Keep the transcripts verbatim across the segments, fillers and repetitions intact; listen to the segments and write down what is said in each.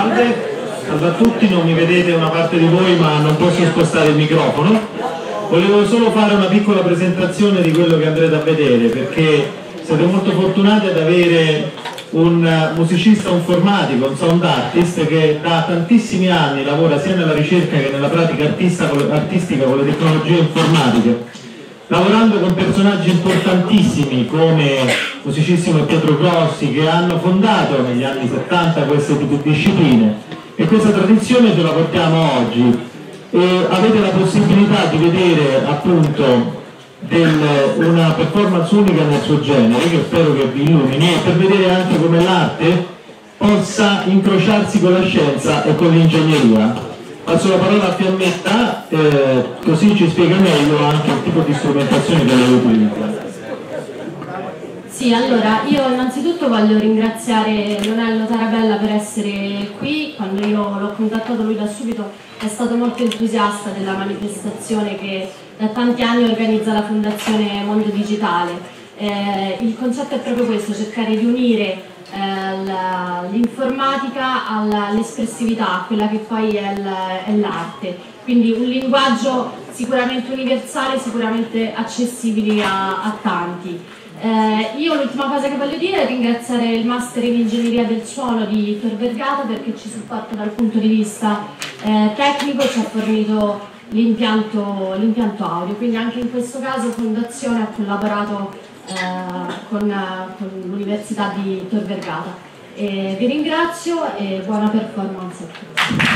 Salve, salve a tutti, non mi vedete una parte di voi ma non posso spostare il microfono. Volevo solo fare una piccola presentazione di quello che andrete a vedere, perché siete molto fortunati ad avere un musicista informatico, un sound artist che da tantissimi anni lavora sia nella ricerca che nella pratica artistica con le tecnologie informatiche, lavorando con personaggi importantissimi come musicisti come Pietro Grossi, che hanno fondato negli anni settanta queste discipline, e questa tradizione ce la portiamo oggi e avete la possibilità di vedere appunto del, una performance unica nel suo genere, che spero che vi illumini, e per vedere anche come l'arte possa incrociarsi con la scienza e con l'ingegneria. Passo la parola a Fiammetta, eh, così ci spiega meglio anche il tipo di strumentazione che lei utilizza. Sì, allora io innanzitutto voglio ringraziare Leonello Tarabella per essere qui. Quando io l'ho contattato lui da subito è stato molto entusiasta della manifestazione che da tanti anni organizza la Fondazione Mondo Digitale. Eh, il concetto è proprio questo, cercare di unire l'informatica all'espressività, quella che poi è l'arte, quindi un linguaggio sicuramente universale, sicuramente accessibile a, a tanti. Eh, io l'ultima cosa che voglio dire è ringraziare il Master in Ingegneria del Suono di Tor Vergata, perché ci supporta dal punto di vista eh, tecnico, ci ha fornito l'impianto audio, quindi anche in questo caso Fondazione ha collaborato Eh, con, con l'Università di Tor Vergata. E vi ringrazio e buona performance a tutti.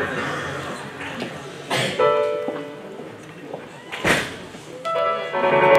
Thank you.